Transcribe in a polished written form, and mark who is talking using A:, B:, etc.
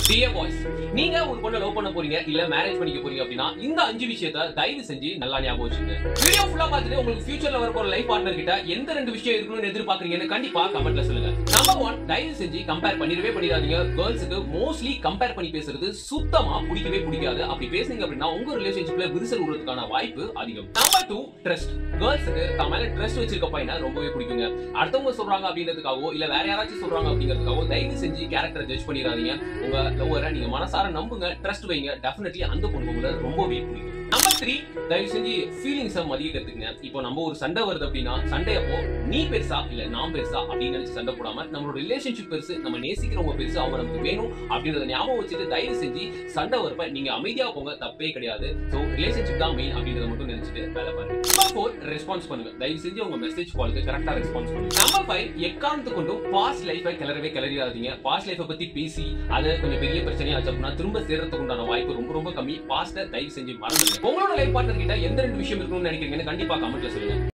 A: Dear boys, நீங்க ஒரு பொண்ணை லவ் பண்ண போறீங்க இல்ல மேரேஜ் பண்ணிக்க போறீங்க அப்படினா இந்த 5 விஷயத்தை தயவு செஞ்சு நல்லா ஞாபகம் வச்சுங்க. வீடியோ ஃபுல்லா பார்த்துட்டு உங்களுக்கு ஃபியூச்சர்ல வர போற லைஃப் பார்ட்னர் கிட்ட எந்த 2 விஷயம் இருக்கணும்னு எதிர்பார்க்கறீங்கன்னு கண்டிப்பா கமெண்ட்ல சொல்லுங்க. நம்பர் 1, தயவு செஞ்சு கம்பேர் பண்ணிடாதீங்க. கேர்ள்ஸ்க்கு மோஸ்ட்லி கம்பேர் பண்ணி பேசுறது சுத்தமா பிடிக்கவே பிடிக்காது. அப்படி பேசுனீங்க அப்படினா உங்க ரிலேஷன்ஷிப்ல விரிசல் விடுறதுக்கான வாய்ப்பு அதிகம். Number 2, trust. கேர்ள்ஸ்க்கு தமேல ட்ரஸ்ட் வச்சிருக்க பையனை ரொம்பவே பிடிக்குங்க. அடுத்தவங்க சொல்றாங்க அப்படிங்கிறதுக்காகவோ இல்ல வேற யாராச்சும் சொல்றாங்க அப்படிங்கிறதுக்காகவோ தயவு செஞ்சு கேரக்டரை ஜட்ஜ் பண்ணிடாதீங்க. உங்க லவ்வரை நீங்க மனசார நம்புங்க, ட்ரஸ்ட் வைங்க. டெஃபினெட்லி அந்த பொண்ணு உங்களை ரொம்பவே பிடிக்கும். நம்பர் 3, தயவு செஞ்சு ஃபீலிங்ஸை மதிக்கிறதுங்க. இப்போ நம்ம ஒரு சண்டை வருது அப்படின்னா சண்டையப்போ நீ பெருசா இல்ல நான் பெருசா அப்படின்னு நினைச்சு சண்டை போடாம நம்மளோட ரிலேஷன்ஷிப் பெருசு, நம்ம நேசிக்கிறவங்க பெருசு, அவங்க நமக்கு வேணும் அப்படின்றத ஞாபகம் வச்சுட்டு தயவு செஞ்சு சண்டை வரப்ப நீங்க அமைதியா போங்க, தப்பே கிடையாது. சோ ரிலேஷன்ஷிப் தான் மெயின் அப்படின்றத மட்டும் நினைச்சிட்டு வேலை பாருங்க. நம்பர் 4, ரெஸ்பான்ஸ் பண்ணுங்க. தயவு செஞ்சு உங்க மெசேஜ் காலுக்கு கரெக்டா ரெஸ்பான்ஸ் பண்ணுங்க. நம்பர் 5, எக்காரணத்துக்கு கொண்டும் பாஸ்ட் லைஃபை கிளறிடாதீங்க. பாஸ்ட் லைஃபை பத்தி பேசி அதை கொஞ்சம் பெரிய பிரச்சனையா ஆச்சு அப்படின்னா திரும்ப சேர்றதுக்கு உண்டான வாய்ப்பு ரொம்ப ரொம்ப கம்மி. பாஸ்ட தயவு செஞ்சு மறந்துடுங்க. உங்களோட லைஃப் பார்ட்னர் கிட்ட எந்த 2 விஷயம் இருக்கணும்னு நினைக்கிறீங்கன்னு கண்டிப்பா கமெண்ட்ல சொல்லுங்க.